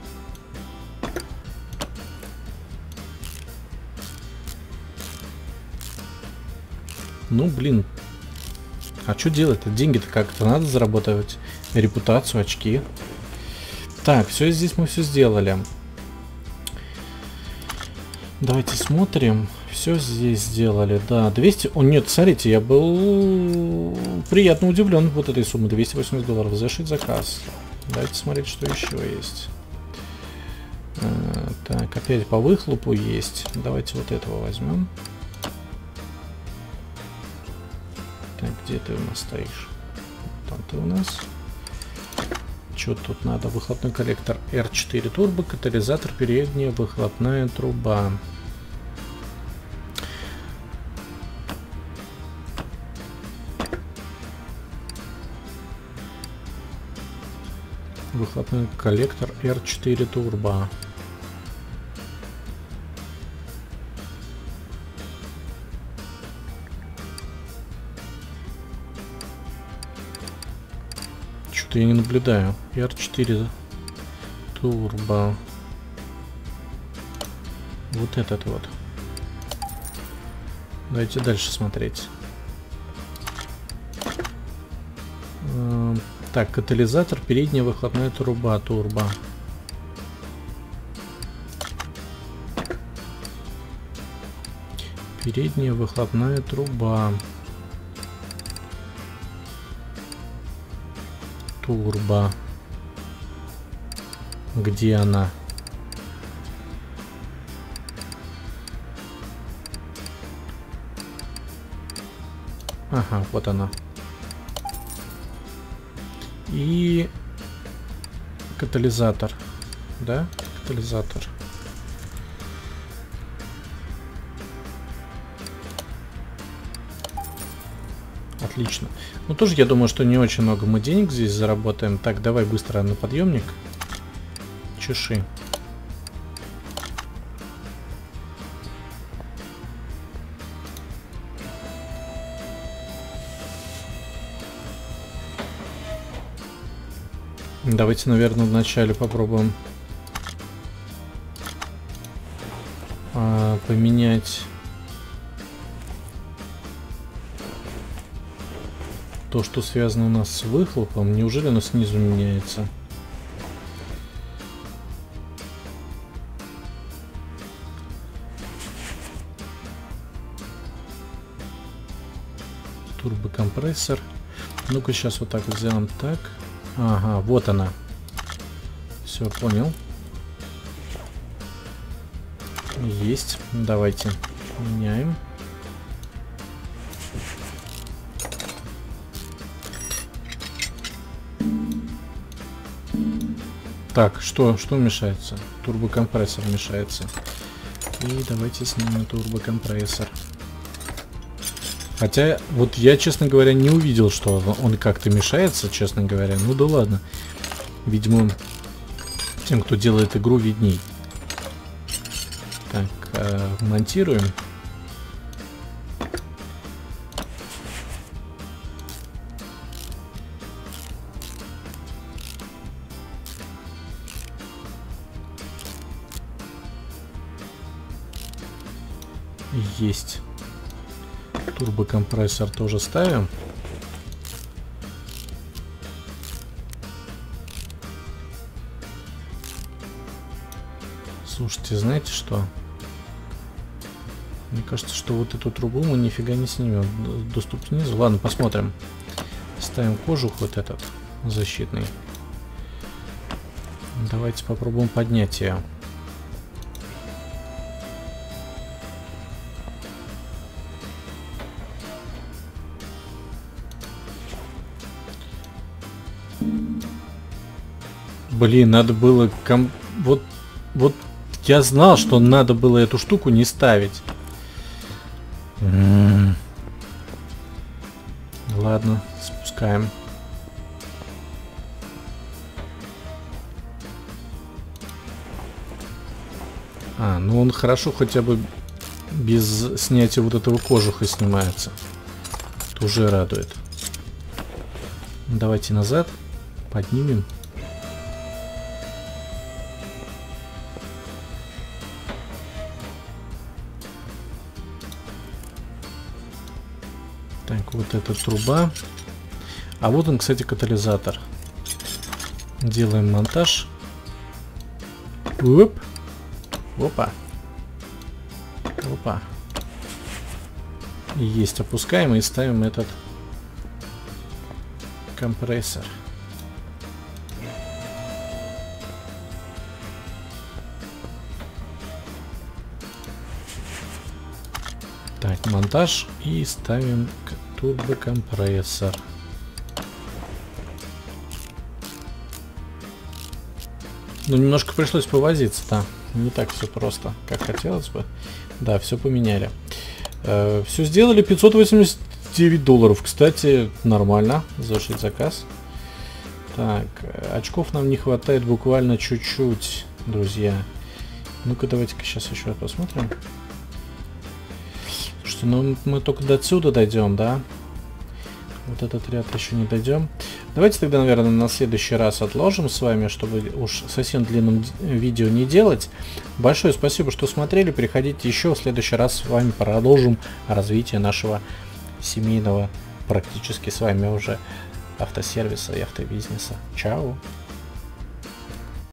Ну, блин. А что делать-то? Деньги-то как-то надо зарабатывать. Репутацию, очки. Так, все здесь мы все сделали. Давайте смотрим. Все здесь сделали. Да, двести... О, нет, смотрите, я был приятно удивлен вот этой суммы. двести восемьдесят долларов. Зашить заказ. Давайте смотреть, что еще есть. А, так, опять по выхлопу есть. Давайте вот этого возьмем. Так, где ты у нас стоишь? Там ты у нас. Что тут надо? Выхлопной коллектор эр четыре турбо, катализатор, передняя выхлопная труба. Выхлопной коллектор эр четыре турбо. Что-то я не наблюдаю. эр четыре турбо. Вот этот вот. Давайте дальше смотреть. Так, катализатор, передняя выхлопная труба, турбо. Передняя выхлопная труба. Турбо. Где она? Ага, вот она. И катализатор. Да? Катализатор. Отлично. Ну, тоже я думаю, что не очень много мы денег здесь заработаем. Так, давай быстро на подъемник. Чеши. Давайте, наверное, вначале попробуем а, поменять то, что связано у нас с выхлопом. Неужели оно снизу меняется? Турбокомпрессор. Ну-ка, сейчас вот так вот сделаем. Так. Ага, вот она. Все, понял. Есть. Давайте меняем. Так, что, что мешается? Турбокомпрессор мешается. И давайте снимем турбокомпрессор. Хотя, вот я, честно говоря, не увидел, что он как-то мешается, честно говоря. Ну да ладно. Видимо, тем, кто делает игру, видней. Так, э, монтируем. Есть. Турбокомпрессор тоже ставим. Слушайте, знаете что? Мне кажется, что вот эту трубу мы нифига не снимем. Доступ снизу. Ладно, посмотрим. Ставим кожух вот этот защитный. Давайте попробуем поднять ее. Блин, надо было ком... Вот, вот я знал, что надо было эту штуку не ставить. М-м-м. Ладно, спускаем. А, ну он хорошо хотя бы без снятия вот этого кожуха снимается. Это уже радует. Давайте назад. Поднимем. Так, вот эта труба. А вот он, кстати, катализатор. Делаем монтаж. Оп. Опа. Опа. Есть, опускаем и ставим этот компрессор. Так, монтаж и ставим турбокомпрессор. Ну, немножко пришлось повозиться, да. Не так все просто, как хотелось бы. Да, все поменяли. Э, все сделали. пятьсот восемьдесят девять долларов. Кстати, нормально. Завершить заказ. Так, очков нам не хватает буквально чуть-чуть, друзья. Ну-ка, давайте-ка сейчас еще посмотрим. Слушайте, ну мы только до отсюда дойдем, да? Вот этот ряд еще не дойдем. Давайте тогда, наверное, на следующий раз отложим с вами, чтобы уж совсем длинным видео не делать. Большое спасибо, что смотрели. Приходите еще. В следующий раз с вами продолжим развитие нашего семейного, практически с вами уже, автосервиса и автобизнеса. Чао!